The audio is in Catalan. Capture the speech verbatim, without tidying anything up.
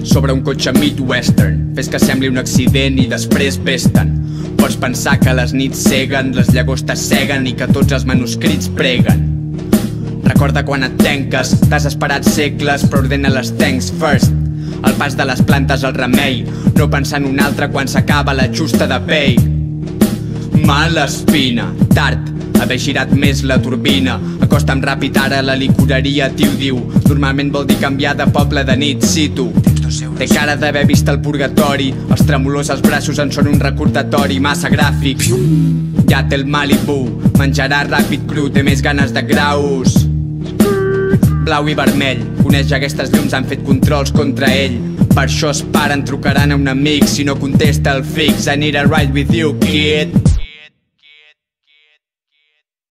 sobre un cotxe midwestern. Fes que sembli un accident i després pesten. Pots pensar que les nits ceguen, les llagostes ceguen i que tots els manuscrits preguen. Recorda quan et tenques, t'has esperat segles però ordena les things first. El pas de les plantes al remei, no pensar en un altre quan s'acaba la justa de pell. Mala espina, tard, haver girat més la turbina. Acosta'm ràpid ara la licoreria t'hi ho diu. Normalment vol dir canviar de poble de nit, cito. Té cara d'haver vist el purgatori, els tremolors als braços en són un recordatori massa gràfic. Ja té el Malibu, menjarà ràpid cru, té més ganes de graus. Blau i vermell, coneix aquestes llums, han fet controls contra ell. Per això es paren, trucaran a un amic si no contesta el fix. I need a ride with you, kid.